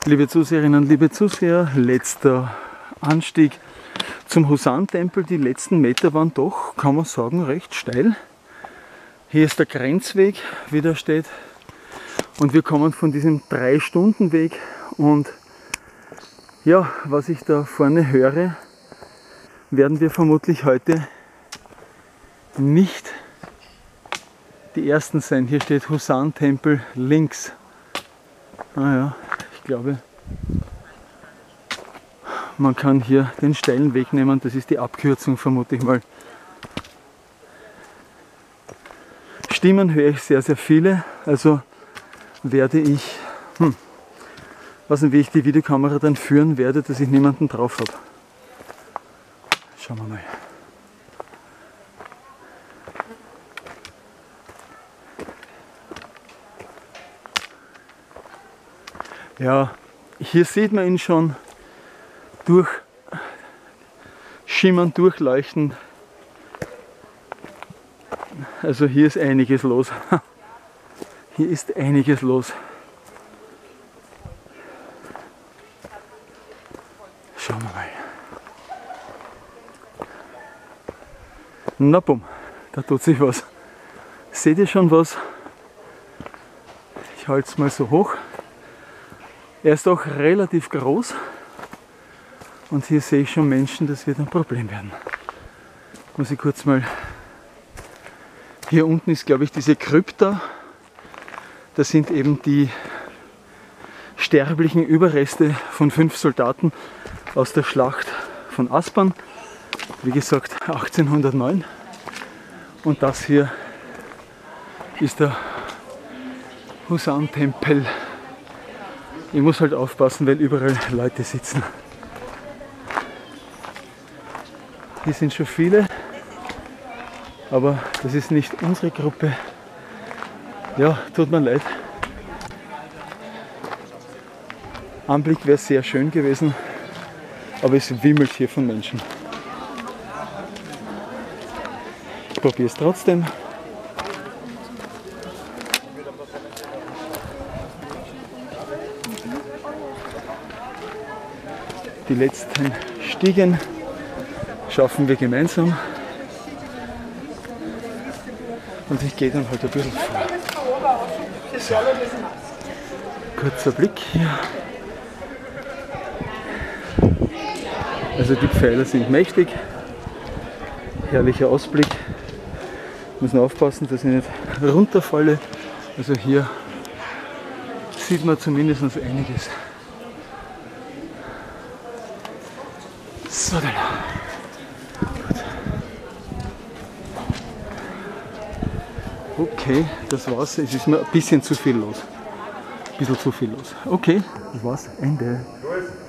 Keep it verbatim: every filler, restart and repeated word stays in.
Liebe Zuseherinnen, liebe Zuseher, letzter Anstieg zum Husan-Tempel. Die letzten Meter waren doch, kann man sagen, recht steil. Hier ist der Grenzweg, wie da steht. Und wir kommen von diesem drei Stunden Weg. Und ja, was ich da vorne höre, werden wir vermutlich heute nicht die Ersten sein. Hier steht Husan-Tempel links. Ah ja, ich glaube, man kann hier den steilen Weg nehmen. Das ist die Abkürzung, vermute ich mal. Stimmen höre ich sehr, sehr viele. Also werde ich, hm, weiß nicht, wie ich die Videokamera dann führen werde, dass ich niemanden drauf habe. Schauen wir mal. Ja, hier sieht man ihn schon durch schimmern, durchleuchten. Also hier ist einiges los. Hier ist einiges los. Schauen wir mal. Na bumm, da tut sich was. Seht ihr schon was? Ich halte es mal so hoch. Er ist auch relativ groß und hier sehe ich schon Menschen, das wird ein Problem werden. Muss ich kurz mal. Hier unten ist, glaube ich, diese Krypta. Das sind eben die sterblichen Überreste von fünf Soldaten aus der Schlacht von Aspern. Wie gesagt, achtzehnhundertneun. Und das hier ist der Husan-Tempel. Ich muss halt aufpassen, weil überall Leute sitzen. Hier sind schon viele, aber das ist nicht unsere Gruppe. Ja, tut mir leid. Anblick wäre sehr schön gewesen, aber es wimmelt hier von Menschen. Ich probiere es trotzdem. Die letzten Stiegen schaffen wir gemeinsam. Und ich gehe dann halt ein bisschen vor. So. Kurzer Blick hier. Also die Pfeiler sind mächtig. Herrlicher Ausblick. Ich muss nur aufpassen, dass ich nicht runterfalle. Also hier sieht man zumindest einiges. So, dann. Gut. Okay, das war's. Es ist mir ein bisschen zu viel los. Ein bisschen zu viel los. Okay, das war's. Ende.